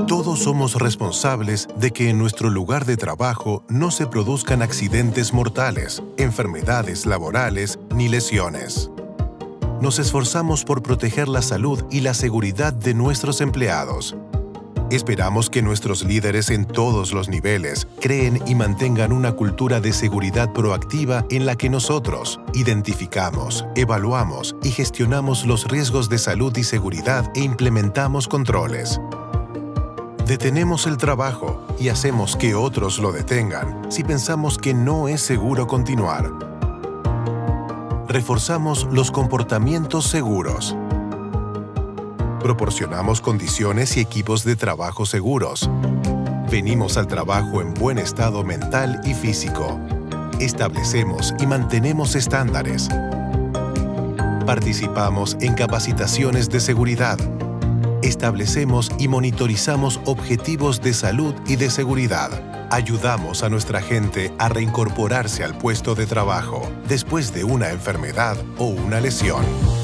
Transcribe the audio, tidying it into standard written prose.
Todos somos responsables de que en nuestro lugar de trabajo no se produzcan accidentes mortales, enfermedades laborales ni lesiones. Nos esforzamos por proteger la salud y la seguridad de nuestros empleados. Esperamos que nuestros líderes en todos los niveles creen y mantengan una cultura de seguridad proactiva en la que nosotros identificamos, evaluamos y gestionamos los riesgos de salud y seguridad e implementamos controles. Detenemos el trabajo y hacemos que otros lo detengan si pensamos que no es seguro continuar. Reforzamos los comportamientos seguros. Proporcionamos condiciones y equipos de trabajo seguros. Venimos al trabajo en buen estado mental y físico. Establecemos y mantenemos estándares. Participamos en capacitaciones de seguridad. Establecemos y monitorizamos objetivos de salud y de seguridad. Ayudamos a nuestra gente a reincorporarse al puesto de trabajo después de una enfermedad o una lesión.